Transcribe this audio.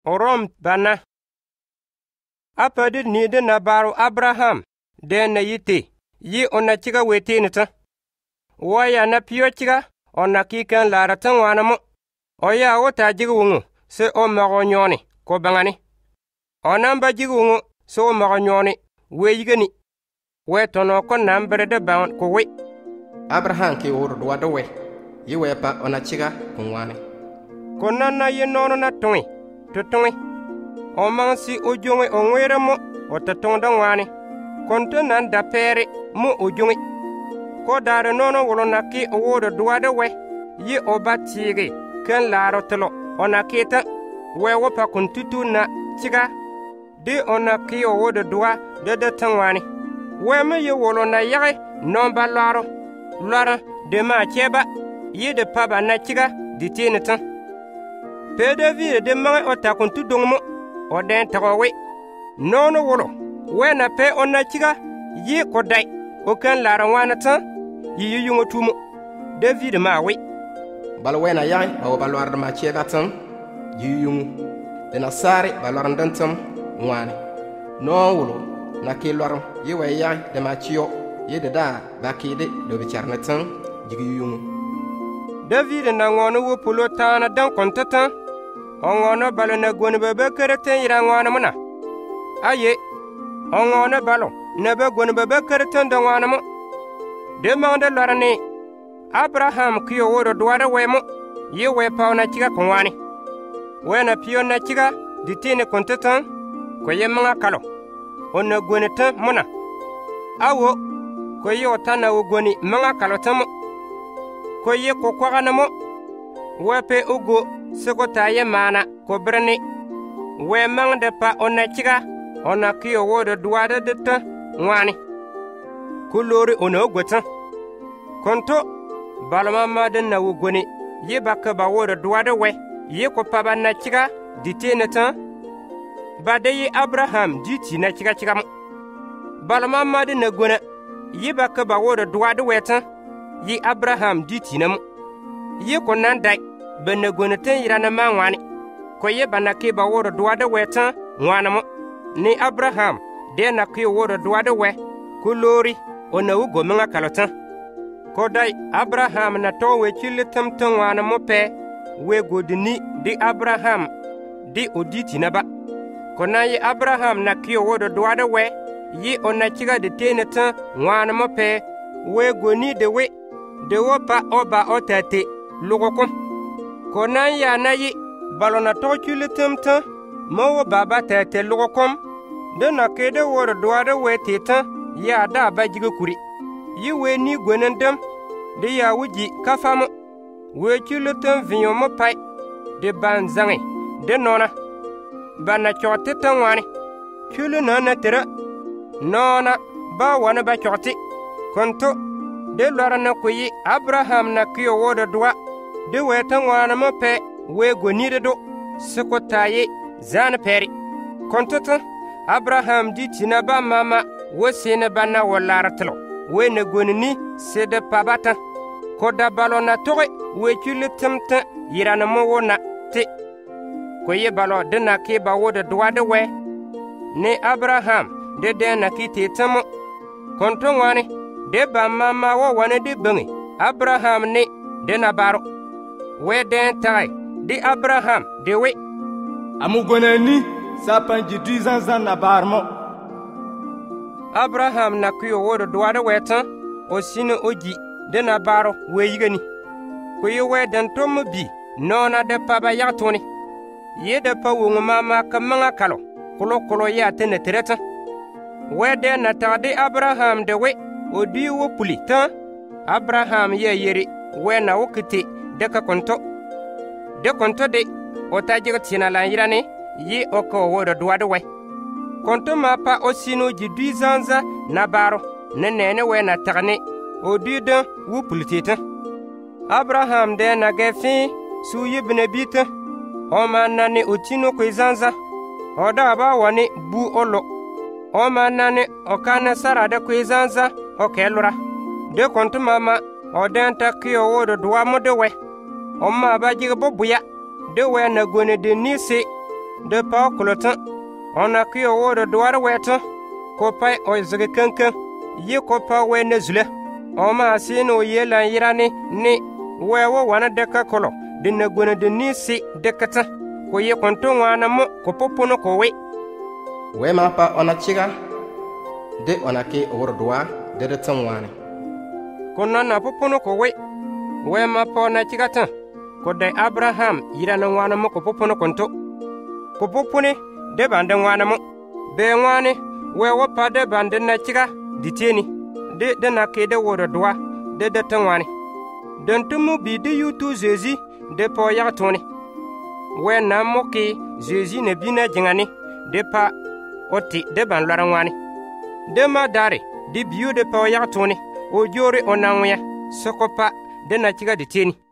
orom bana. Apadi ni de na baro Abraham de na yite yi ona chiga wete nita. Waya na piyo chiga ona kikan lara tan wana mo. Oya wota jiga wungu se o mago nyoni ko bangani. Onamba jiga wungu se o mago nyoni we yigani. We tono ko nambre de baun ko we. Abraham ki wuro duwa do we. Yi we pa ona chiga kunwane. Ko nana ye nono na tongi. Tutongi. O mansi o jonge o ngwere mo o tatonda ngwani. Konto nan da pere mo o jonge. Ko dare nono wolo na ki o wuro duwa do we. Yi o batigi ken laro telo. Ona kita we wopa kuntutu na chiga. Di ona ki o wuro duwa de tangwani. We me ye wolo na yage nomba laro. Lara de ma cheba yi de paba na chiga di tini tan. Pede vi de ma o ta kuntu dongmo o den tagowe. Nono wolo we na pe on na chiga yi ko dai o kan lara wana tan yi yungo tumo. David ma we. Bal we na yai ba o balwar ma cheba tan yi yungo. De na sare balwar ndantam wane. No wolo na ke lwaram yi we yai de ma chiyo. Yede da bakide do bicharna tan jigi yungu. David na ngono wo pulo tana dan kontatan. Ongono balo na goni bebe kereten yira ngono muna. Aye. Ongono balo na be goni bebe kereten dan ngono mo. De mangde lorane. Abraham kiyo woro duwada wemo. Ye we pauna chiga kongwani. We na piyo na chiga ditine kontatan. Ko ye manga kalo. Ona goni tan muna. Awo. Ko ye otana ugoni manga kalotamo. Ko ye ko kwagana mo. Wepe ugo sekota ye mana ko brene. We mang de pa ona chiga. Ona kiyo wodo duwada de ta ngwani. Kulori ona ugweta. Konto balmama de na ugoni. Ye baka ba wodo duwada we. Ye ko paba na chiga ditene ta. Bade ye Abraham diti na chiga chiga mo. Balmama de na gona. Yi baka ba wodo duwada wetan yi Abraham ditinam yi ko nan dai benne goneten yirana ma ngwani ko ye banake ba wodo duwada wetan ngwanamo ni Abraham de na ki wodo duwada we ko lori ona ugo menga kalotan ko dai Abraham na to we chilitam tan ngwanamo pe we godini di Abraham di oditina ba ko na yi Abraham na ki wodo duwada we yi ona chiga de teneta ngwana mo pe we goni de we de wo pa oba otate lugokom ko nan ya na yi balona to chulitemta mo wo baba tate lugokom de na ke de wor doade we teta ya da ba jiga kuri yi we ni gwenendem de ya wuji kafamo we chulitem vinyo mo pai de banzange de nona bana chote tangwani chulu na tera nona ba wana ba choti konto de lorana kuyi Abraham na kiyo wodo dwa de weta wana mo pe we gonire do sekotaye zan peri konto ta Abraham di tina ba mama wo sene bana wolartlo we ne gonini se de pabata ko da balona toge we chulitemta yirana mo wona te ko ye balo de na ke ba wodo dwa de we ne Abraham de na kiti tamo konto ngwani de ba mama wo wane de bangi Abraham ne de na baro we den tai di Abraham de we amugonani sapan jidu zanzan na barmo Abraham na kuyo wodo duwada wetan o sino oji de na baro we yigani ko ye we den tomu bi nona de paba yatoni ye de pa wo mama kamanga kalo kolo ya tene tereta wede na tagdi Abraham de we o di wo puli tan Abraham ye yeri we na wukiti de ka konto de o tajiga tina la yirane yi o ko wodo duwada we konto ma pa o sino ji dui zanza na baro nene we na tagne o di de wo puli teta Abraham de na gefi su yibne bita o manane o tino ko zanza o da ba wani bu olo o manane o kana sara da ku zanza o kelura de kontu mama o den ta kiyo wodo duwa mo de we o ma ba jiga bobuya de we na gone de nisi de pa kulotan ona ki o de doar wetan ko pai o zige kankan ye ko pa we ne zule o ma sino ye lan yirani ni we wo wana de ka kolo de na gona de ni si de kata ko ye konto wana mo ko popono ko we ma pa ona chiga de ona ki o doa de tan wana ko na popono ko we ma pa na chiga tan ko de Abraham yirana wana mo ko popono konto ko popone de bande wana mo be wane we wo pa de bande na chiga diteni de na ke de woro doa de tan wane den tumu bi de yutu Jésus de po ya toni we na mo ki Jésus ne bi na jingani de pa oti de ban lara wane de ma dare di biu de po ya toni o jore onanwa sokopa de na chiga diteni